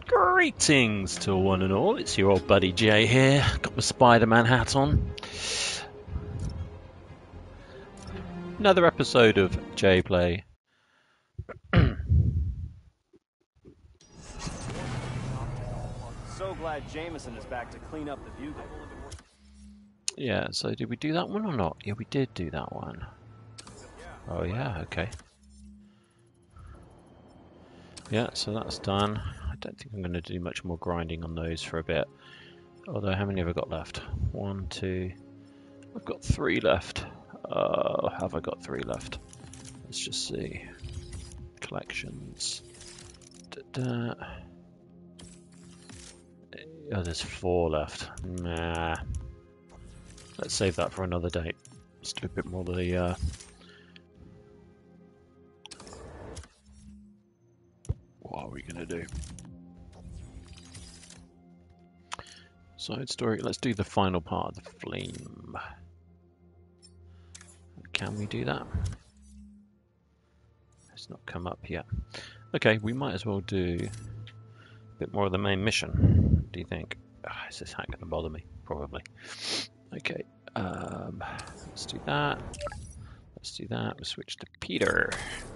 Greetings to one and all, it's your old buddy Jay here, got my Spider-Man hat on. Another episode of Jay Play. So glad Jameson is back to clean up the bugle. Yeah, so did we do that one or not? Yeah, we did do that one. Oh yeah, okay. Yeah, so that's done. I don't think I'm going to do much more grinding on those for a bit. Although, how many have I got left? 1, 2... I've got 3 left. Have I got 3 left? Let's just see. Collections. Oh, there's 4 left. Nah. Let's save that for another date. Let's do a bit more of the... What are we going to do? Side story. Let's do the final part of the flame. Can we do that? It's not come up yet. Okay, we might as well do a bit more of the main mission. What do you think? Is this hack going to bother me? Probably. Okay, let's do that. Let's do that. We'll switch to Peter.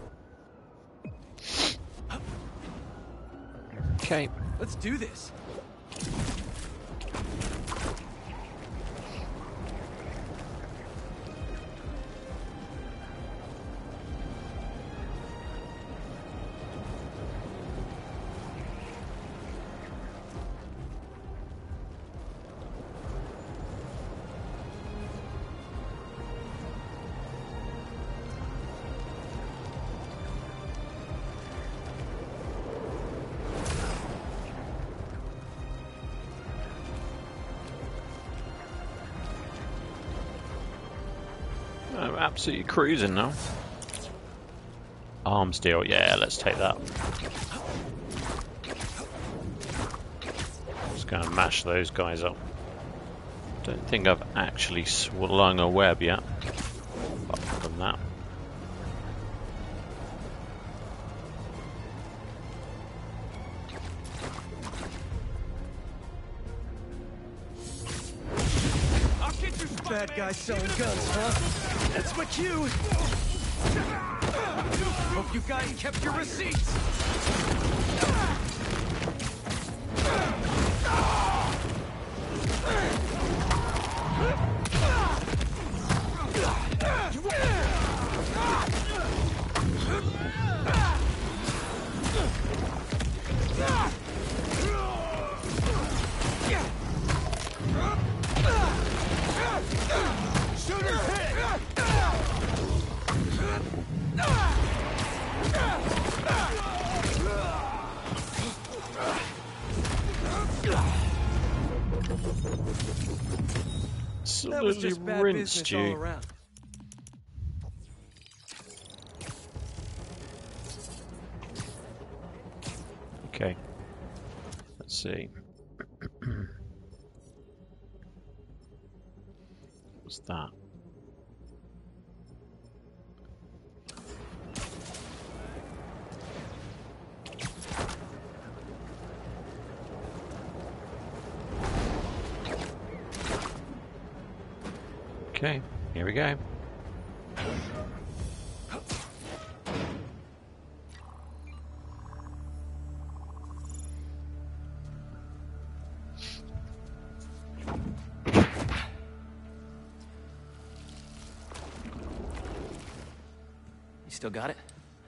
Okay. Let's do this. I'm absolutely cruising now. Arms deal, yeah, let's take that. Just gonna mash those guys up. Don't think I've actually slung a web yet. Apart from that. Bad guys selling guns, huh? That's my cue! Hope you guys kept your receipts! That was just bad business all around. Okay. Let's see. What's that? Okay, here we go. You still got it?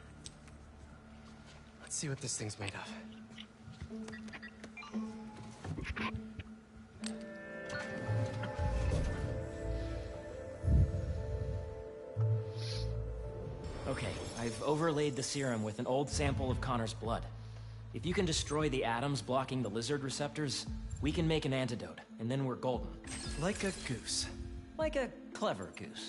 Let's see what this thing's made of. Okay, I've overlaid the serum with an old sample of Connor's blood. If you can destroy the atoms blocking the lizard receptors, we can make an antidote, and then we're golden. Like a goose. Like a clever goose.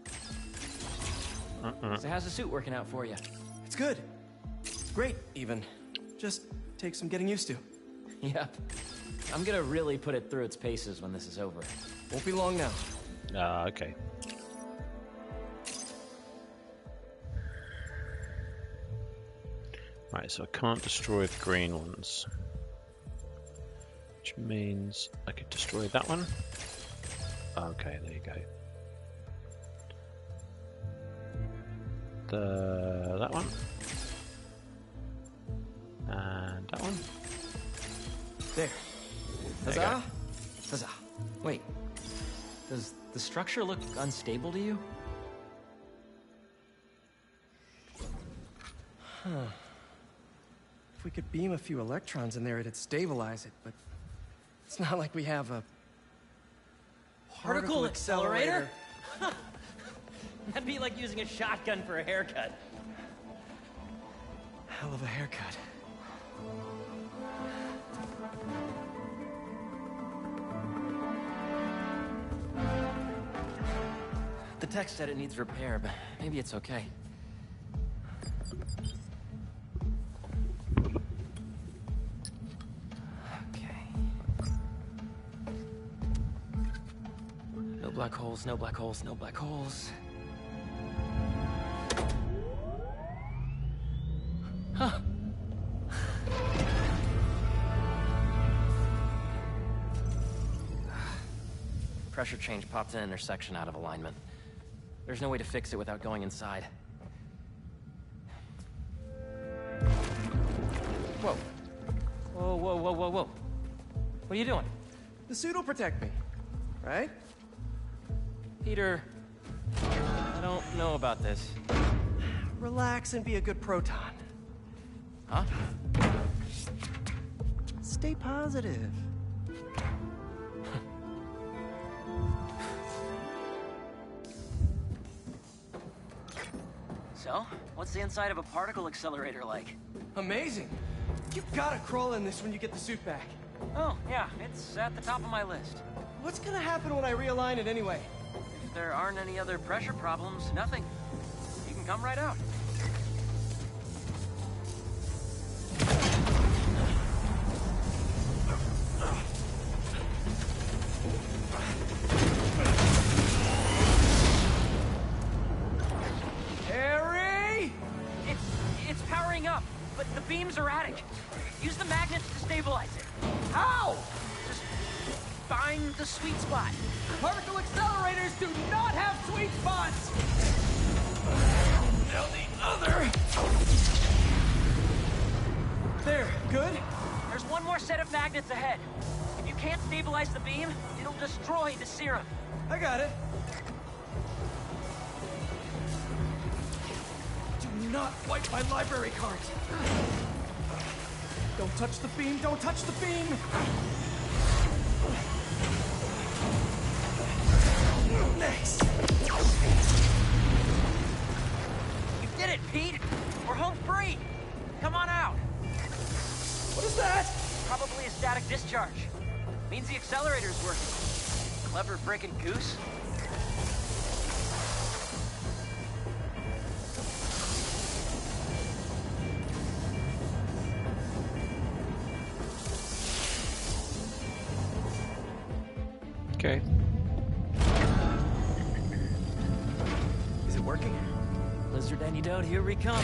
So how's the suit working out for you? It's good. Great, even. Just takes some getting used to. Yep. I'm gonna really put it through its paces when this is over. Won't be long now. Okay. Right, so I can't destroy the green ones. which means I could destroy that one. Okay, there you go. That one. And that one. There. There you go. Huzzah! Huzzah. Wait. Does the structure look unstable to you? Huh. If we could beam a few electrons in there, it'd stabilize it, but it's not like we have a particle accelerator. That'd be like using a shotgun for a haircut. Hell of a haircut. The tech said it needs repair, but maybe it's okay. Okay. No black holes, no black holes, no black holes. Huh. Pressure change popped an intersection out of alignment. There's no way to fix it without going inside. Whoa. Whoa, whoa, whoa, whoa, whoa. What are you doing? The suit will protect me, right? Peter, I don't know about this. Relax and be a good proton. Huh? Stay positive. So, what's the inside of a particle accelerator like? Amazing. You've got to crawl in this when you get the suit back. Oh, yeah, it's at the top of my list. What's gonna happen when I realign it anyway? If there aren't any other pressure problems, nothing. You can come right out. Harry! It's powering up, but the beam's erratic. Use the magnets to stabilize it. How? Just find the sweet spot. Particle accelerators do not have sweet spots! Now the other... There, good? There's one more set of magnets ahead. If you can't stabilize the beam, it'll destroy the serum. I got it. Do not wipe my library cards. Don't touch the beam, don't touch the beam! Next! You did it, Pete! We're home free! Come on out! What is that? Probably a static discharge. Means the accelerator's working. Clever frickin' goose. Okay. Is it working? Lizard antidote, here we come.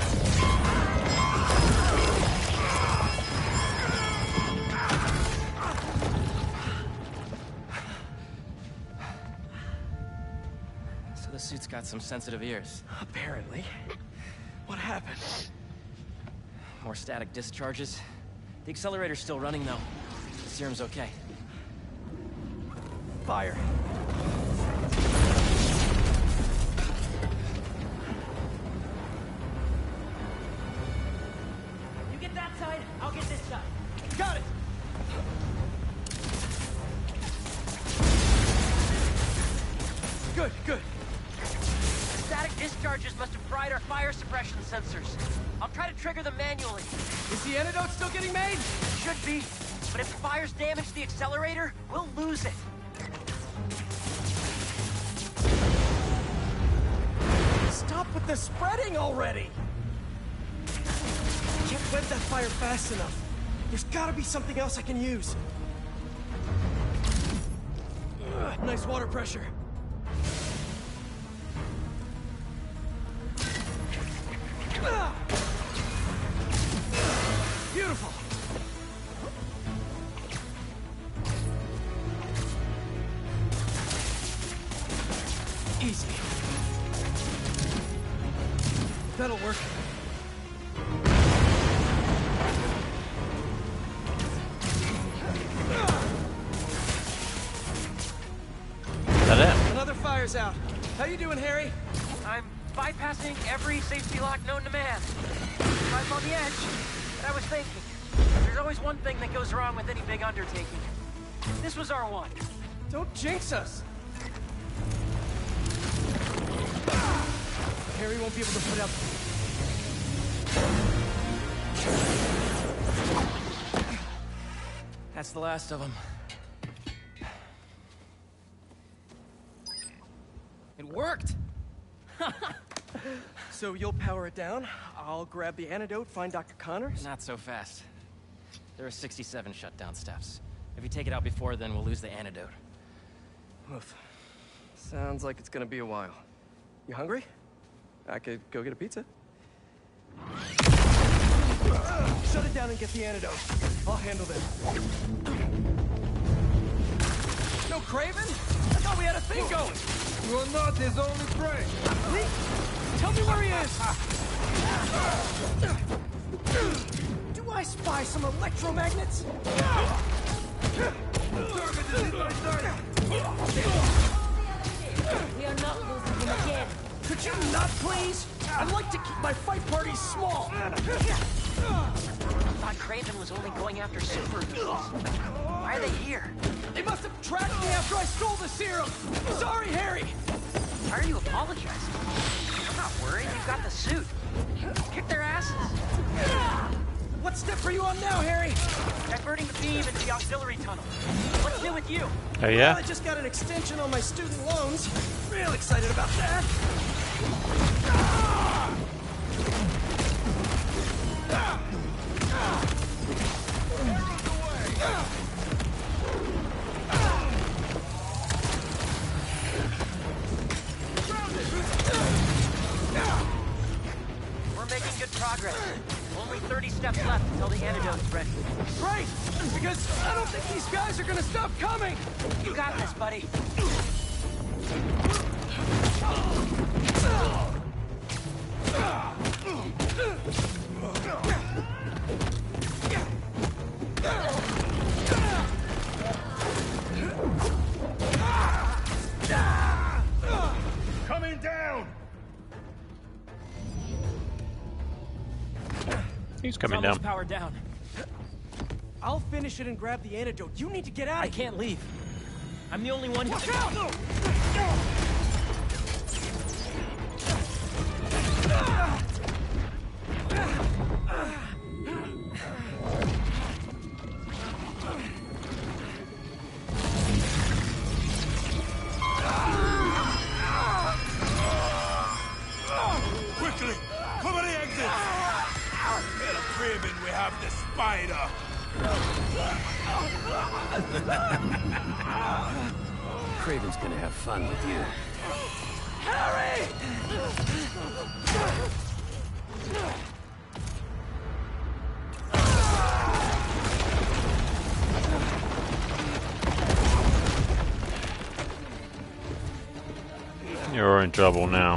So the suit's got some sensitive ears. Apparently. What happened? More static discharges. The accelerator's still running, though. The serum's okay. Fire. You get that side, I'll get this side. Got it! Good, good. Static discharges must have fried our fire suppression sensors. I'll try to trigger them manually. Is the antidote still getting made? Should be. But if the fires damage the accelerator, we'll lose it. Stop with the spreading already! I can't web that fire fast enough. There's gotta be something else I can use. Ugh, nice water pressure. Ah! Beautiful! that'll work. Is that it? Another fire's out. How you doing, Harry? I'm bypassing every safety lock known to man. I'm on the edge, and I was thinking, there's always one thing that goes wrong with any big undertaking. This was our one. Don't jinx us. Harry won't be able to put up. That's the last of them. It worked! So you'll power it down, I'll grab the antidote, find Dr. Connors? Not so fast. There are 67 shutdown steps. If you take it out before then, we'll lose the antidote. Oof. Sounds like it's gonna be a while. You hungry? I could go get a pizza. Shut it down and get the antidote. I'll handle this. No Craven? I thought we had a thing going. You're not his only prey. Lee, tell me where he is. Do I spy some electromagnets? Target is in my sight. We are not losing him again. Could you not, please? I'd like to keep my fight parties small. I thought Craven was only going after super heroes. Why are they here? They must have tracked me after I stole the serum. Sorry, Harry. Why are you apologizing? I'm not worried. You've got the suit. Kick their asses. What step are you on now, Harry? Diverting the beam into the auxiliary tunnel. What's new with you? Oh Well, yeah? I just got an extension on my student loans. Real excited about that. We're making good progress. Only 30 steps left until the antidote's ready. Great, because I don't think these guys are gonna stop coming. You got this, buddy. Coming down. He's coming It's almost down. powered down. I'll finish it and grab the antidote. You need to get out I of here. can't leave. I'm the only one who Watch can... out! Quickly, cover the exit. Tell Craven we have the spider. Craven's gonna have fun with you. Harry! You're in trouble now.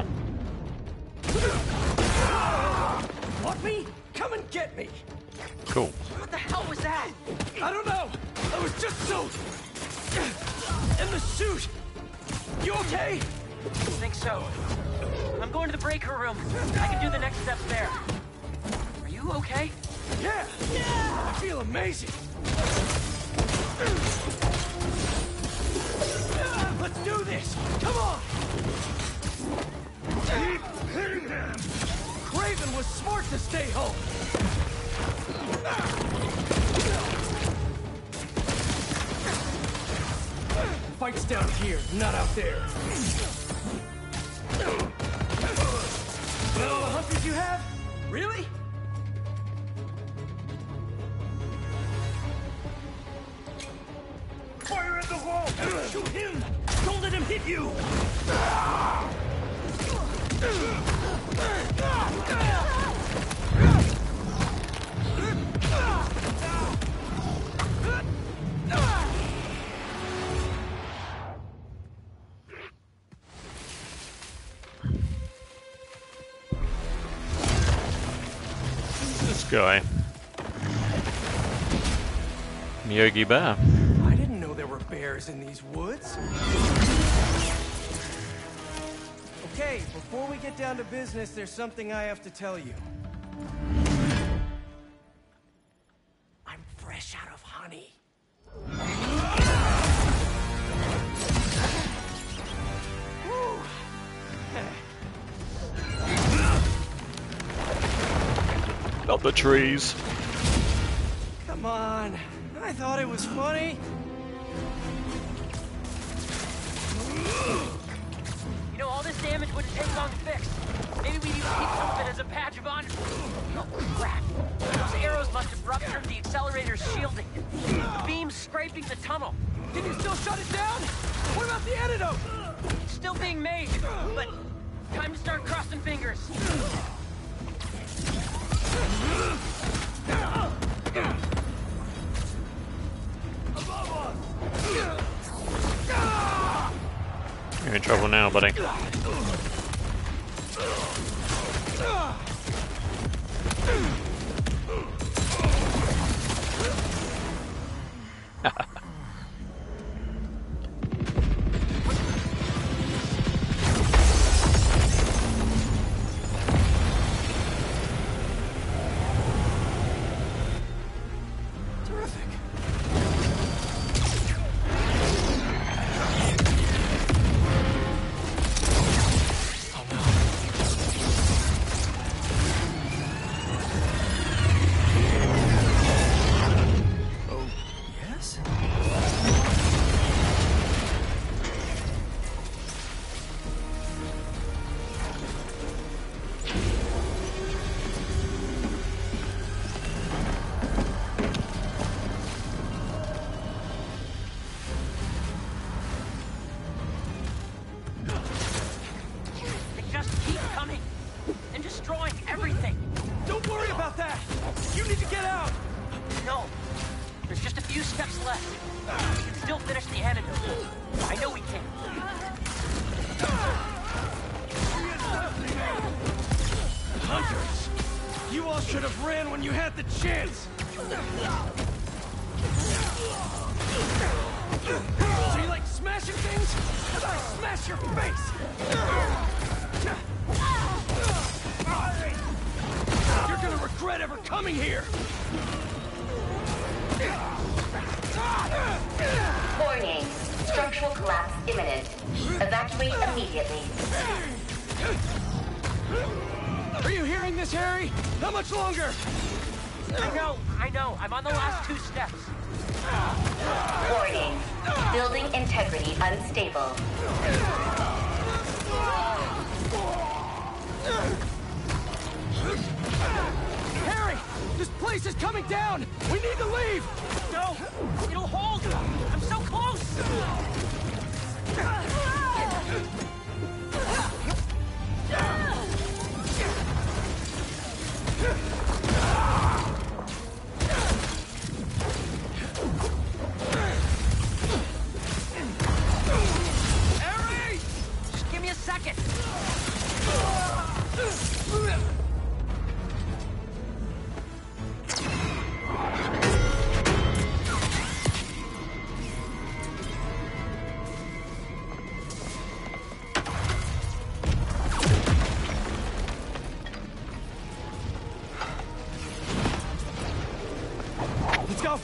Want me? Come and get me. Cool. What the hell was that? I don't know. I was just so... in the suit. You okay? I think so. I'm going to the breaker room. I can do the next steps there. Are you okay? Yeah. I feel amazing. Let's do this. Come on. Keep hitting them. Craven was smart to stay home. Fight's down here, not out there. That all the hunters you have? Really? Fire at the wall. Shoot him! Don't let him hit you! guy. Yogi Bear. I didn't know there were bears in these woods. Okay, before we get down to business, there's something I have to tell you. I'm fresh out of honey. Not the trees. Come on. I thought it was funny. You know, all this damage wouldn't take long to fix. Maybe we need to keep some of it as a badge of honor. Oh, crap. Those arrows must have ruptured the accelerator's shielding. The beam's scraping the tunnel. Can you still shut it down? What about the antidote? It's still being made, but time to start crossing fingers. You're in trouble now, buddy. I know. I'm on the last 2 steps. Warning. Building integrity unstable. Harry! This place is coming down! We need to leave! No! It'll hold! I'm so close! Harry! Just give me a second! Let's go!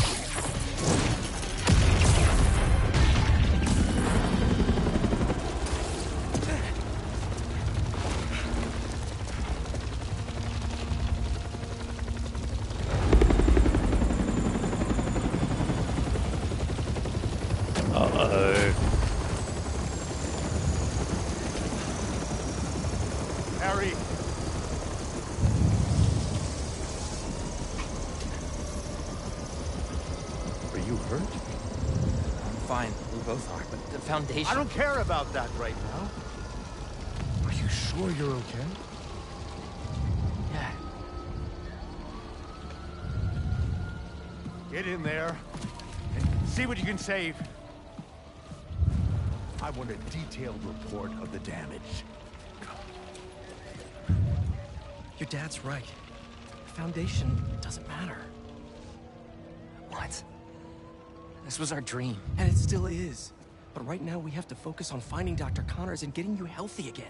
Uh-oh. Harry! Are you hurt? I'm fine. We both are, but the Foundation... I don't care about that right now. Are you sure you're okay? Yeah. Get in there and see what you can save. I want a detailed report of the damage. Your dad's right. foundation doesn't matter. What? This was our dream. And it still is. But right now we have to focus on finding Dr. Connors and getting you healthy again.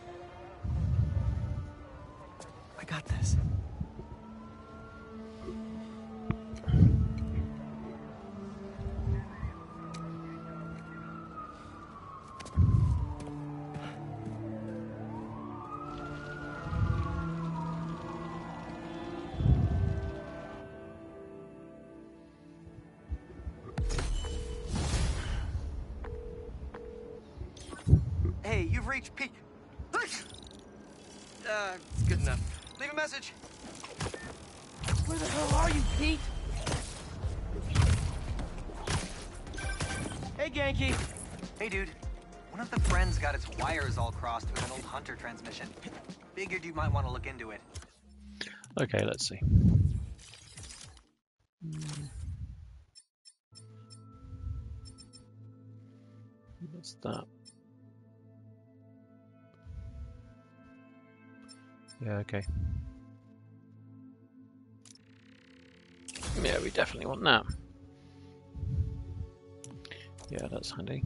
I got this. Hey, you've reached Pete. It's good enough. Leave a message. Where the hell are you, Pete? Hey, Genki. Hey, dude. One of the friends got its wires all crossed with an old Hunter transmission. Figured you might want to look into it. Okay, let's see. What's that? Yeah, okay. Yeah, we definitely want that. Yeah, that's handy.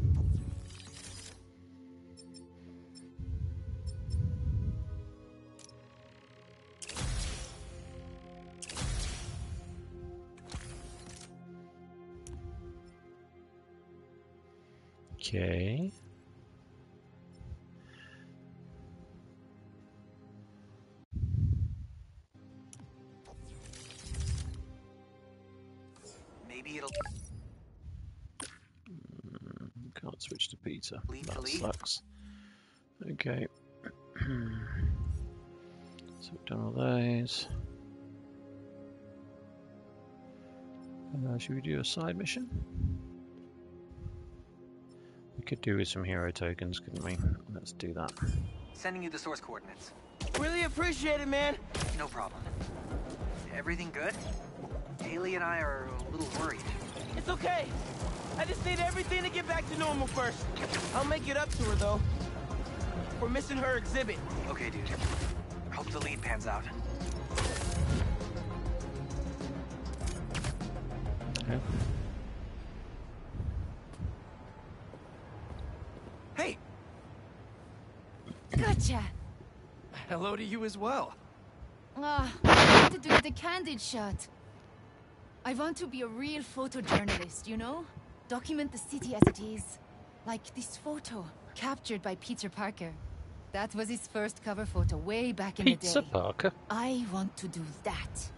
Okay. Maybe it'll Can't switch to Peter. lead to That lead. sucks. Okay. So we've done all those. Should we do a side mission? We could do with some hero tokens, couldn't we? Let's do that. Sending you the source coordinates. Really appreciate it, man. No problem. Everything good? Haley and I are a little worried. It's okay. I just need everything to get back to normal first. I'll make it up to her, though. We're missing her exhibit. Okay, dude. Hope the lead pans out. Okay. Hey! Gotcha! Hello to you as well. I wanted to get a candid shot. I want to be a real photojournalist, you know? Document the city as it is. Like this photo, captured by Peter Parker. That was his first cover photo way back in the day. Pizza Parker. I want to do that.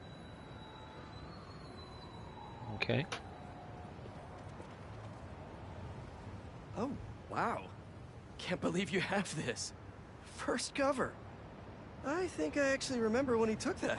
Okay. Oh, wow. Can't believe you have this. First cover. I think I actually remember when he took that.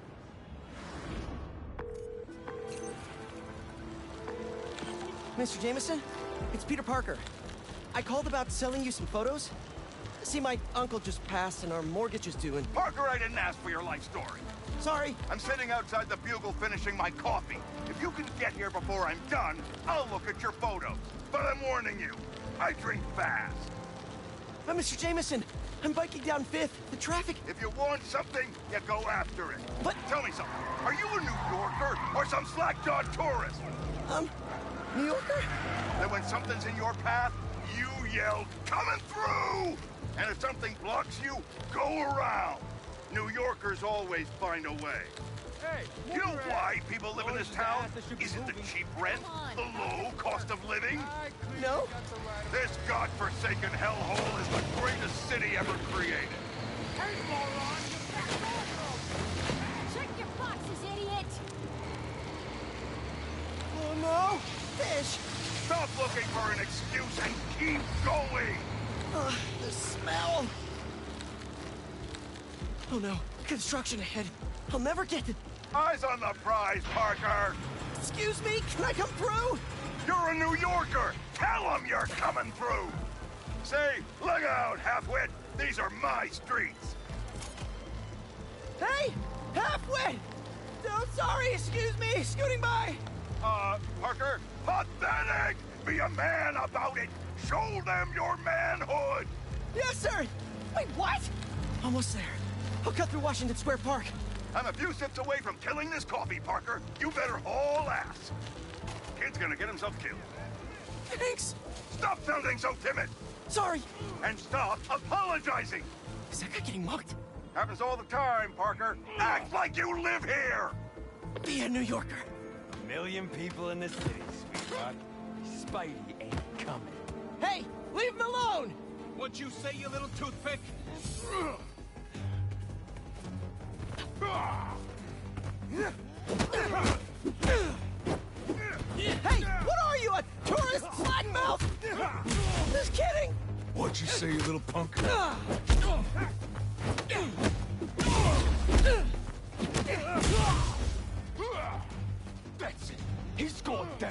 Mr. Jameson, it's Peter Parker. I called about selling you some photos. See, my uncle just passed and our mortgage is due and... Parker, I didn't ask for your life story. Sorry. I'm sitting outside the Bugle finishing my coffee. If you can get here before I'm done, I'll look at your photos. But I'm warning you, I drink fast. Mr. Jameson, I'm biking down 5th. The traffic... If you want something, you go after it. But... Tell me something. Are you a New Yorker or some slack-jawed tourist? New Yorker? Then when something's in your path, you yell, "Coming through!" And if something blocks you, go around. New Yorkers always find a way. Hey, You know why people live in this town? Isn't the cheap rent, the low cost of living? No? This godforsaken hellhole is the greatest city ever created. Check your boxes, idiot! Oh no! Fish! Stop looking for an excuse and keep going! The smell! Oh no, construction ahead. I'll never get it. Eyes on the prize, Parker! Excuse me, can I come through? You're a New Yorker! Tell them you're coming through! Say, look out, halfwit! These are my streets! Hey! Halfwit! Oh, sorry, excuse me, scooting by! Parker, pathetic! Be a man about it! Show them your manhood! Yes, sir! Wait, what? Almost there. I'll cut through Washington Square Park. I'm a few sips away from killing this coffee, Parker. You better haul ass. Kid's gonna get himself killed. Thanks! Stop sounding so timid! Sorry! And stop apologizing! Is that guy getting mugged? Happens all the time, Parker. Act like you live here! Be a New Yorker. 1 million people in the city, sweetheart. Spidey ain't coming. Hey! Leave him alone! What'd you say, you little toothpick? Hey! What are you, a tourist slackmouth? Just kidding! What'd you say, you little punk? That's it. He's going down.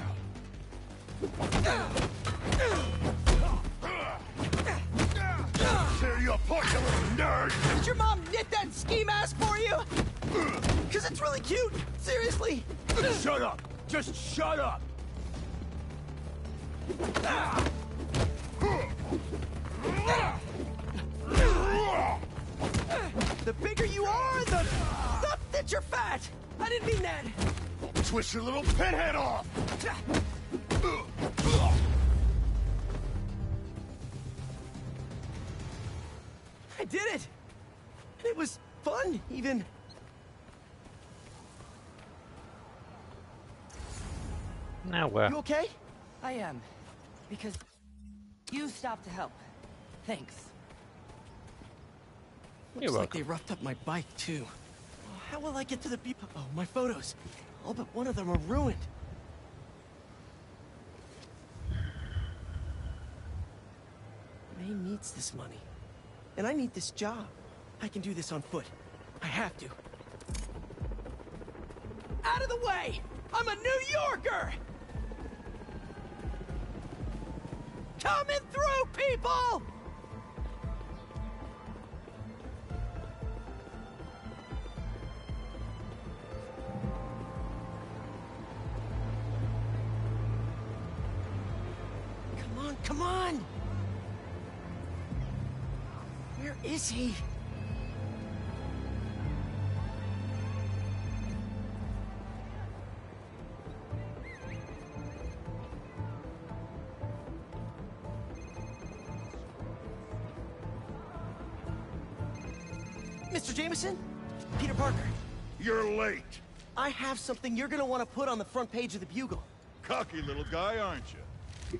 Tear you apart, you little nerd! Did your mom knit that ski mask for you? Cause it's really cute. Seriously. Shut up! Just shut up! The bigger you are, the... Not that you're fat! I didn't mean that! Twist your little pinhead off! I did it! It was fun, even. Now where? You okay? I am. Because you stopped to help. Thanks. You're Looks like welcome. they roughed up my bike, too. Oh, how will I get to the view? Oh, my photos. All but one of them are ruined. May needs this money. And I need this job. I can do this on foot. I have to. Out of the way! I'm a New Yorker! Coming through, people! Come on, come on! Where is he? Mr. Jameson? Peter Parker. You're late. I have something you're gonna want to put on the front page of the Bugle. Cocky little guy, aren't you?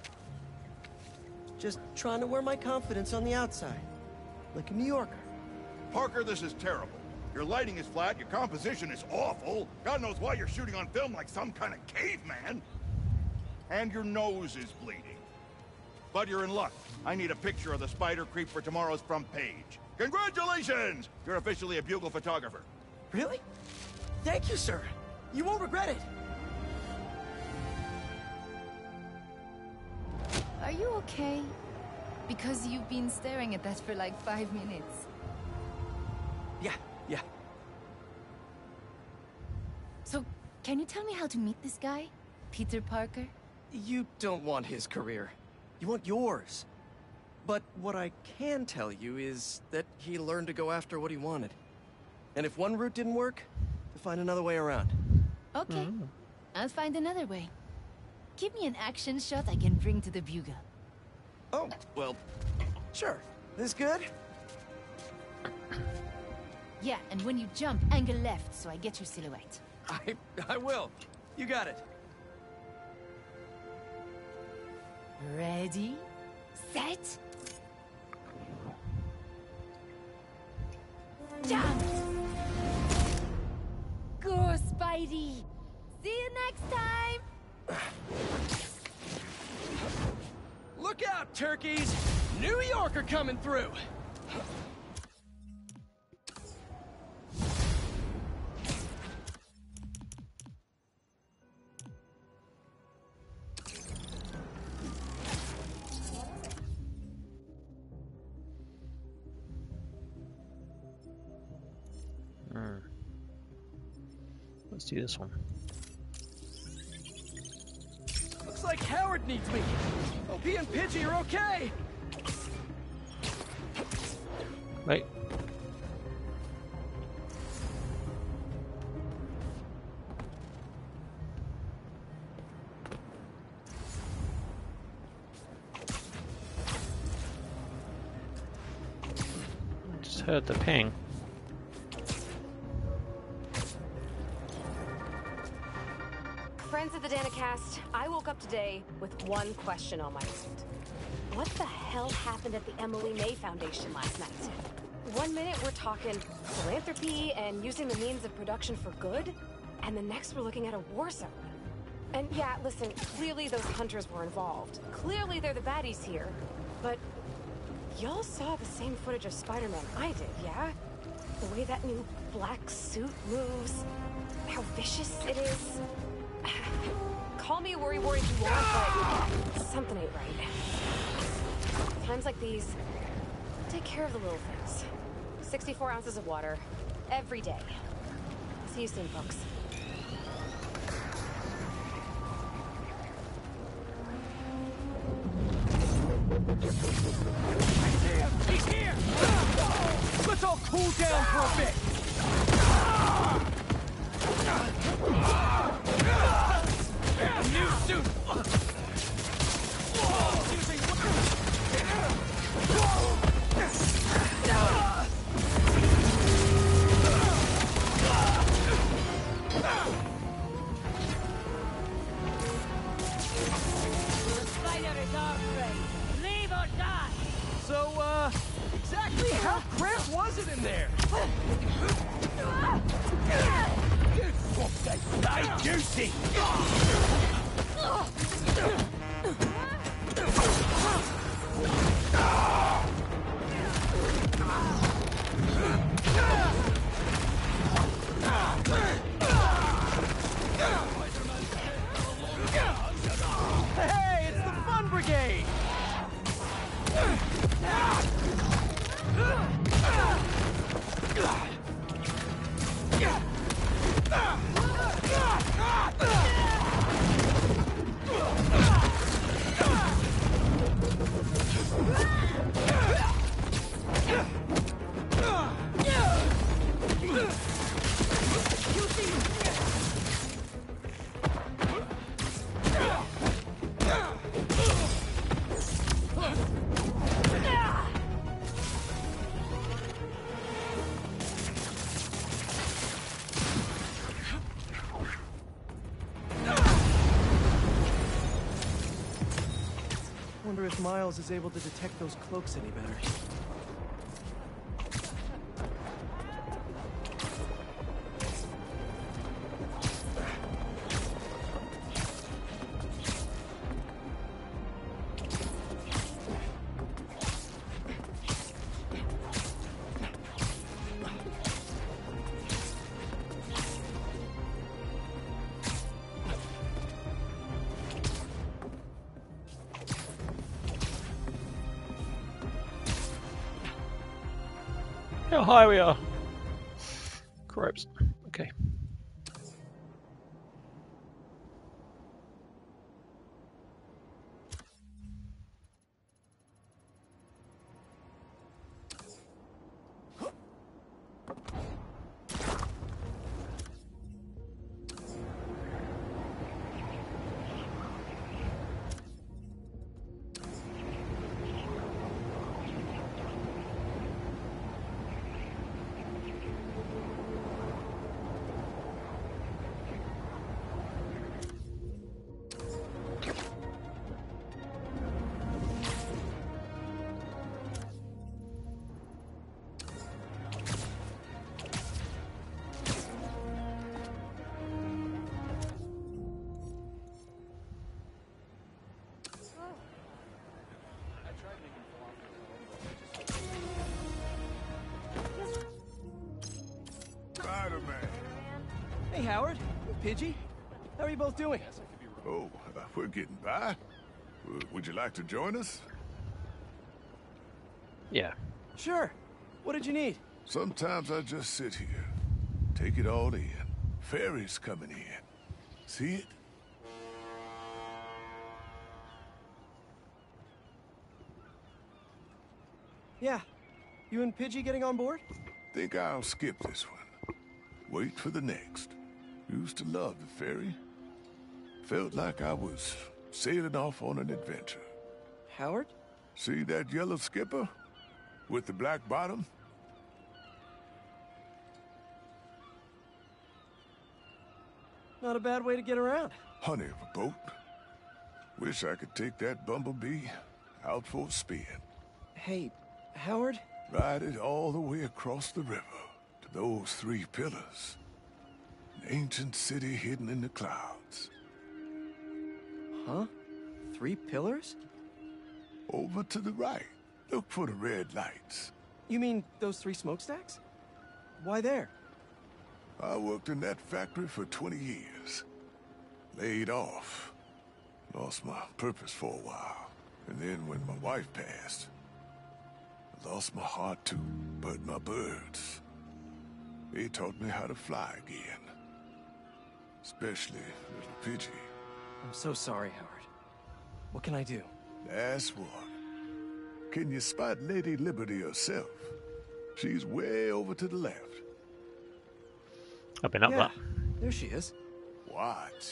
Just trying to wear my confidence on the outside. Like a New Yorker. Parker, this is terrible. Your lighting is flat, your composition is awful. God knows why you're shooting on film like some kind of caveman. And your nose is bleeding. But you're in luck. I need a picture of the spider creep for tomorrow's front page. Congratulations! You're officially a Bugle photographer. Really? Thank you, sir. You won't regret it. Are you okay? Because you've been staring at that for like 5 minutes. Yeah. So, can you tell me how to meet this guy? Peter Parker? You don't want his career. You want yours. But what I can tell you is that he learned to go after what he wanted. And if one route didn't work, to find another way around. Okay. I'll find another way. Give me an action shot I can bring to the Bugle. Oh, well, sure. This good? Yeah, and when you jump, angle left so I get your silhouette. I will. You got it. Ready? Set? Jump! Go, Spidey! See you next time! Look out, turkeys! New Yorker coming through! Let's do this one. Looks like Howard needs me. Hope he and Pidgey are okay. Wait. heard the ping. Friends of the Danicast, I woke up today with one question on my mind. What the hell happened at the Emily May Foundation last night? 1 minute we're talking philanthropy and using the means of production for good, and the next we're looking at a war zone. And yeah, listen, clearly those hunters were involved. Clearly they're the baddies here. But y'all saw the same footage of Spider-Man I did, yeah? The way that new black suit moves, how vicious it is. Call me a worrywart if you want, but something ain't right. Times like these, take care of the little things. 64 ounces of water, every day. See you soon, folks. He's here! Let's all cool down for a bit! New suit! So, exactly how cramped was it in there? Stay juicy! Hey, it's the Fun Brigade! Wonder if Miles is able to detect those cloaks any better. How high we are. Correct. Okay. Spider-Man. Hey, Howard. Pidgey. How are you both doing? Oh, we're getting by. Would you like to join us? Yeah. Sure. What did you need? Sometimes I just sit here, take it all in. Ferry's coming in. See it? Yeah. You and Pidgey getting on board? Think I'll skip this one. Wait for the next. Used to love the ferry. Felt like I was sailing off on an adventure. Howard? See that yellow skipper? With the black bottom? Not a bad way to get around. Honey of a boat. Wish I could take that bumblebee out for a spin. Hey, Howard? Ride it all the way across the river to those 3 pillars. An ancient city hidden in the clouds. Huh? 3 pillars? Over to the right. Look for the red lights. You mean those 3 smokestacks? Why there? I worked in that factory for 20 years. Laid off. Lost my purpose for a while. And then when my wife passed, I lost my heart too. But my birds, they taught me how to fly again. Especially little Pidgey. I'm so sorry, Howard. What can I do? That's what. Can you spot Lady Liberty herself? She's way over to the left. I've been up there. There she is. Watch.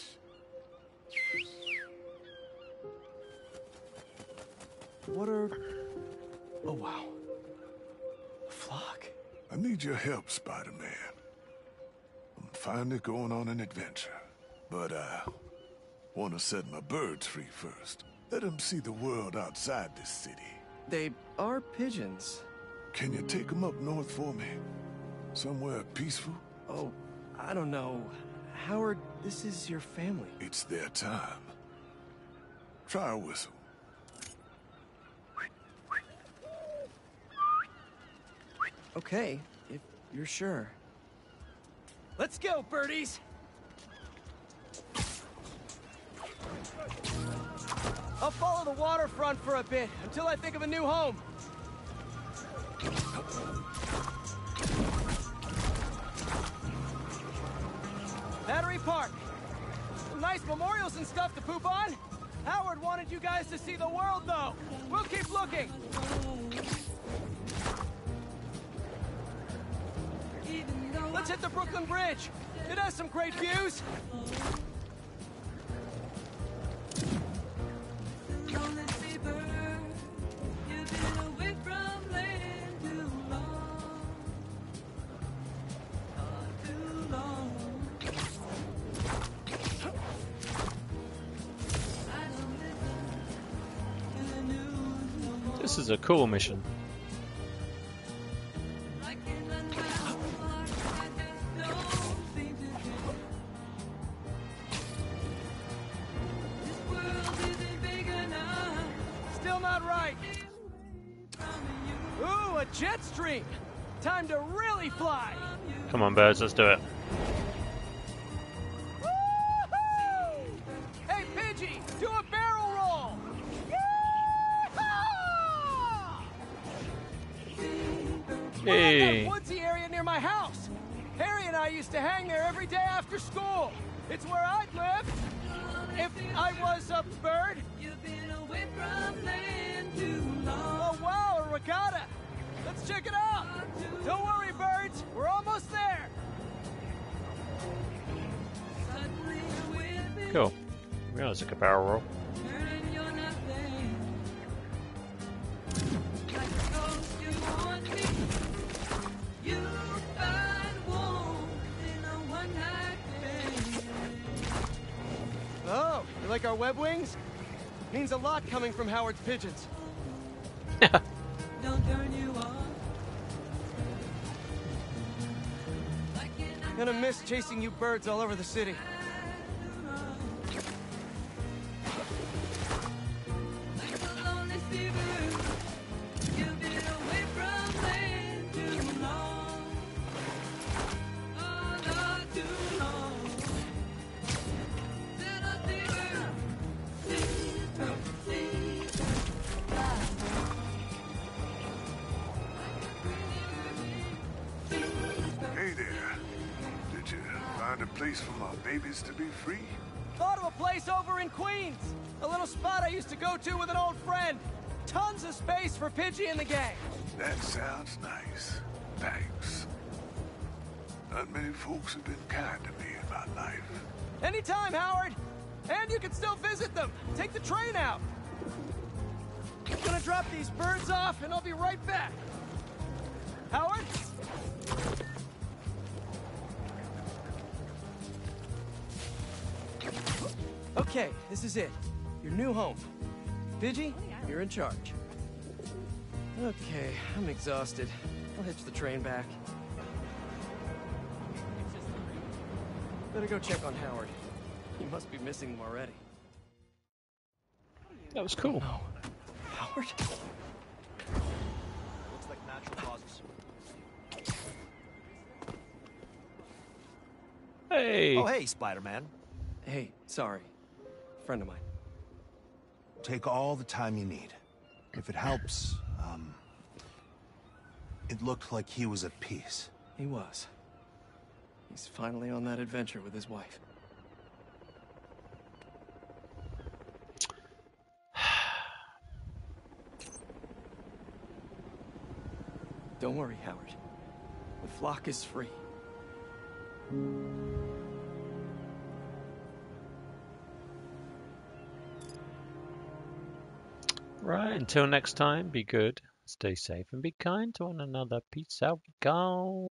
What are... Oh, wow. A flock. I need your help, Spider-Man. I'm finally going on an adventure. But I want to set my birds free first. Let them see the world outside this city. They are pigeons. Can you take them up north for me? Somewhere peaceful? Oh, I don't know. Howard, this is your family. It's their time. Try a whistle. Okay, if you're sure. Let's go, birdies! I'll follow the waterfront for a bit, until I think of a new home. Battery Park. Some nice memorials and stuff to poop on. Howard wanted you guys to see the world, though. We'll keep looking. Let's hit the Brooklyn Bridge. It has some great views. This is a cool mission. Still not right. Ooh, a jet stream. Time to really fly. Come on, birds, let's do it. Woo-hoo! Hey, Pidgey, do a barrel roll. We're at Hey. that woodsy area near my house. Harry and I used to hang there every day after school. It's where I'd live if I was a bird. Oh wow, a regatta. Let's check it out. Don't worry, birds. We're almost there. Cool. Yeah, it's like a barrel roll. Oh, you like our web wings? Means a lot coming from Howard's pigeons. Gonna miss chasing you birds all over the city. Hey there. Did you find a place for my babies to be free? Thought of a place over in Queens. A little spot I used to go to with an old friend. Tons of space for Pidgey and the gang. That sounds nice. Thanks. Not many folks have been kind to me in my life. Anytime, Howard. And you can still visit them. Take the train out. Gonna drop these birds off and I'll be right back. Howard? Okay, this is it. Your new home. Pidgey, you're in charge. Okay, I'm exhausted. I'll hitch the train back. Better go check on Howard. He must be missing them already. That was cool. Oh, no. Howard? Looks like natural causes. Hey! Oh, hey, Spider-Man. Hey, sorry. Friend of mine. Take all the time you need. If it helps, it looked like he was at peace. He was. He's finally on that adventure with his wife. Don't worry, Howard. The flock is free. Right, until next time, be good, stay safe, and be kind to one another. Peace out, we go.